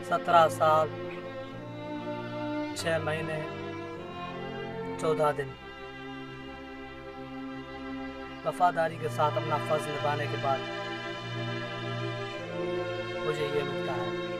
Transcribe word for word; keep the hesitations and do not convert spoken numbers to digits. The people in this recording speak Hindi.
सत्रह साल छः महीने चौदह दिन वफादारी के साथ अपना फर्ज निभाने के बाद मुझे ये मिलता है।